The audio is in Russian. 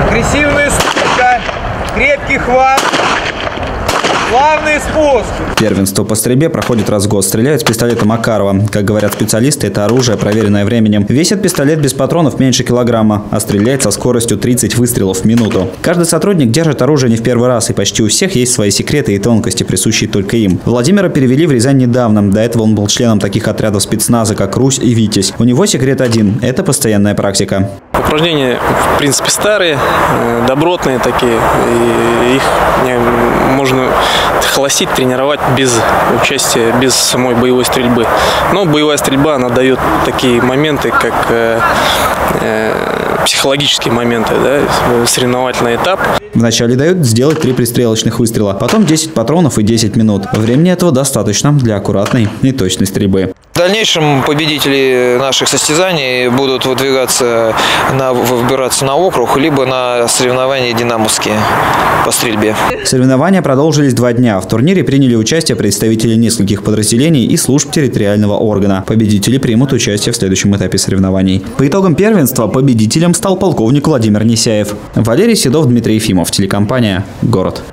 Агрессивная стойка, крепкий хват, плавный спуск. Первенство по стрельбе проходит раз в год. Стреляют с пистолета Макарова. Как говорят специалисты, это оружие, проверенное временем. Весит пистолет без патронов меньше килограмма, а стреляет со скоростью 30 выстрелов в минуту. Каждый сотрудник держит оружие не в первый раз, и почти у всех есть свои секреты и тонкости, присущие только им. Владимира перевели в Рязань недавно. До этого он был членом таких отрядов спецназа, как «Русь» и «Витязь». У него секрет один – это постоянная практика. Упражнения, в принципе, старые, добротные такие. И их можно холостить, тренировать без участия, без самой боевой стрельбы. Но боевая стрельба, она дает такие моменты, как психологические моменты, да, соревновательный этап. Вначале дают сделать 3 пристрелочных выстрела, потом 10 патронов и 10 минут. Времени этого достаточно для аккуратной и точной стрельбы. В дальнейшем победители наших состязаний будут выбираться на округ, либо на соревнования динамовские по стрельбе. Соревнования продолжились 2 дня. В турнире приняли участие представители нескольких подразделений и служб территориального органа. Победители примут участие в следующем этапе соревнований. По итогам первенства победителем стал полковник Владимир Несяев. Валерий Седов, Дмитрий Ефимов, телекомпания «Город».